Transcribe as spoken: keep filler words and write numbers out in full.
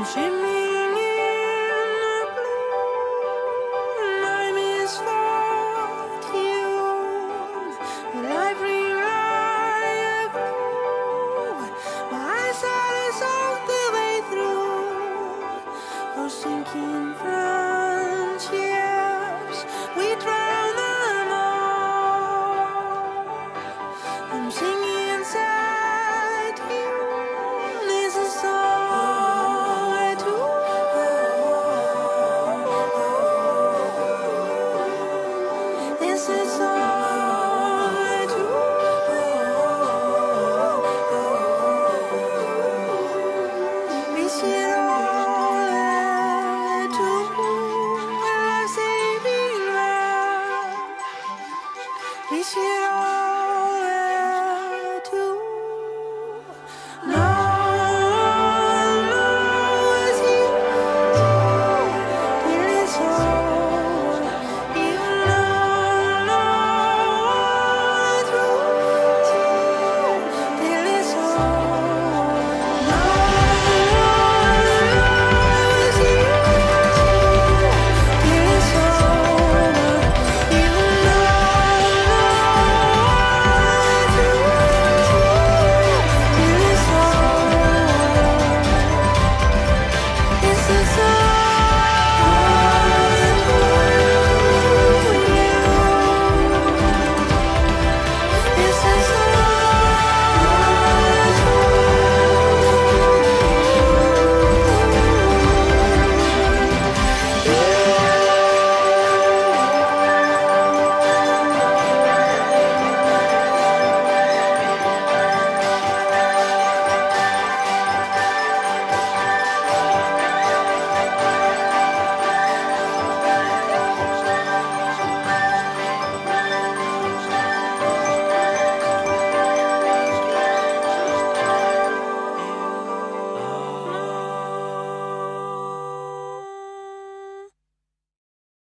shimmering in the blue. I misfought you, and I rewrite my eyes are all the way through. Those sinking friendships, we drown them all. I'm singing inside you. This is all I do. This is all I do. We see